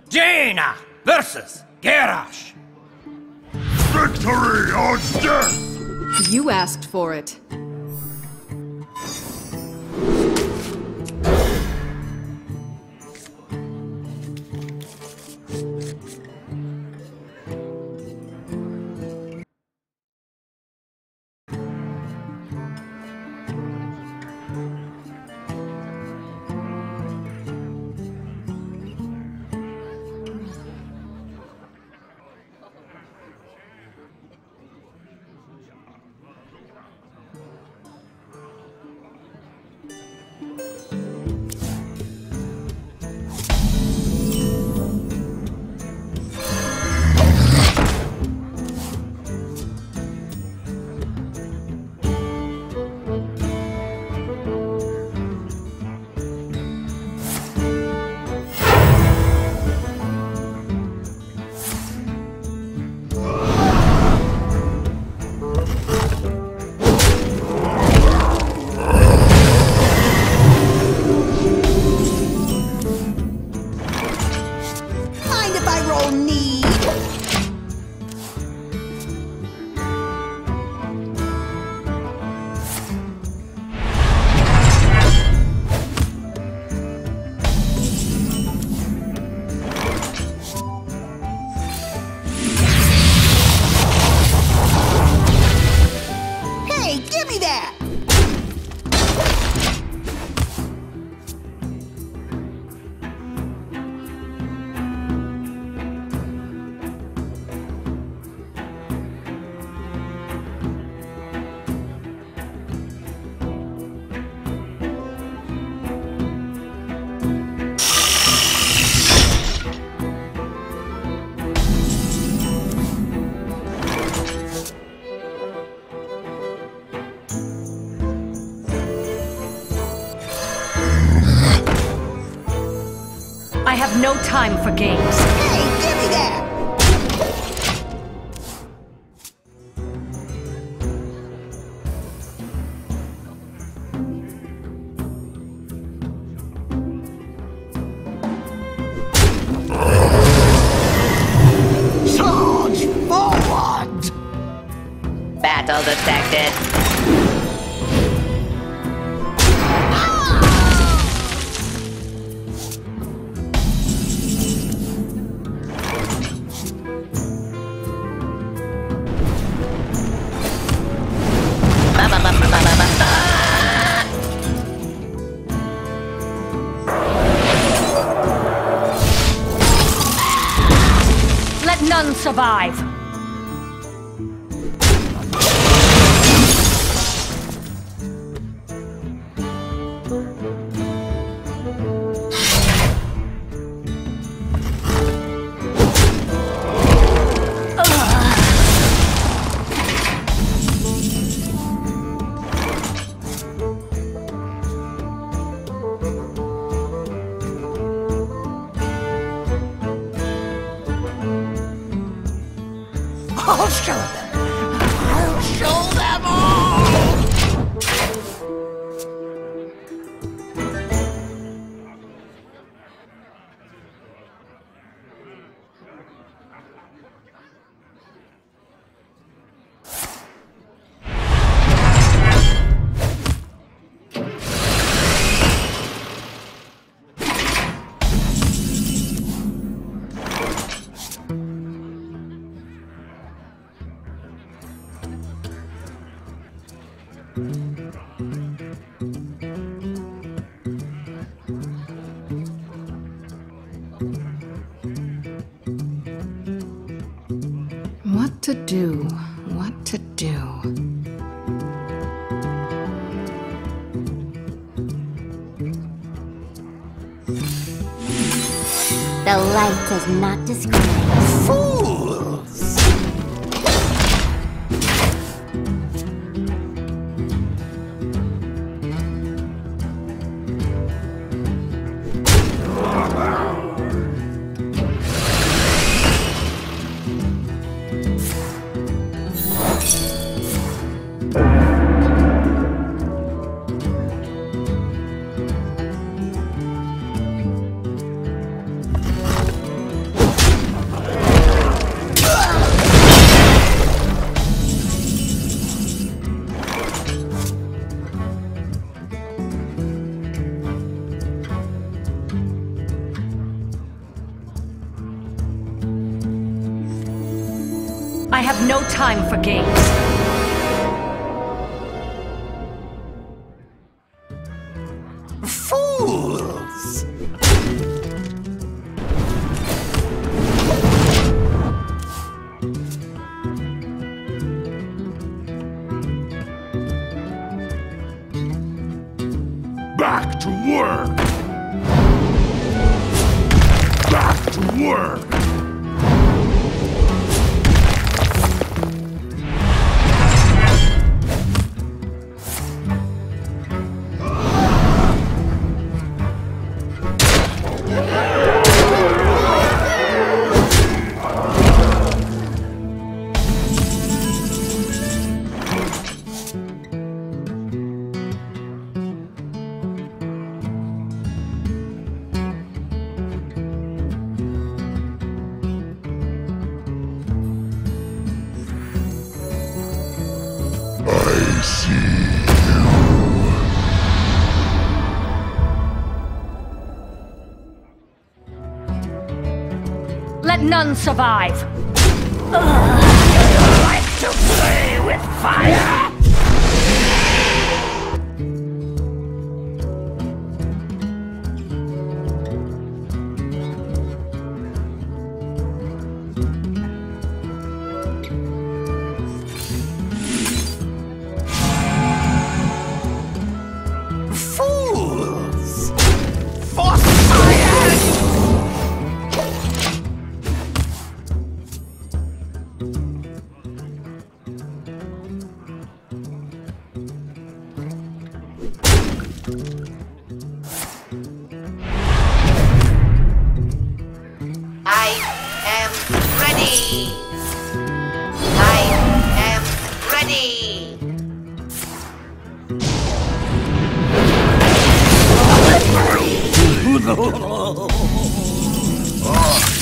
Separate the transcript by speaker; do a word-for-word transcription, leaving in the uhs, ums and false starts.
Speaker 1: Jaina versus Garrosh.
Speaker 2: Victory or death!
Speaker 3: You asked for it.
Speaker 4: I have no time for games.
Speaker 5: Hey, give me that!
Speaker 2: Charge forward!
Speaker 6: Battle detected.
Speaker 4: Let none survive.
Speaker 5: I'll show them! I'll show them all!
Speaker 3: What to do? What to do?
Speaker 6: The light does not discriminate.
Speaker 5: Fools!
Speaker 4: have no time for games.
Speaker 2: Fools! Back to work! Back to work! I see
Speaker 4: you. Let none survive.
Speaker 2: Ugh, you like to play with fire? Fools! For science!
Speaker 5: I am ready. I am ready.
Speaker 2: Oh.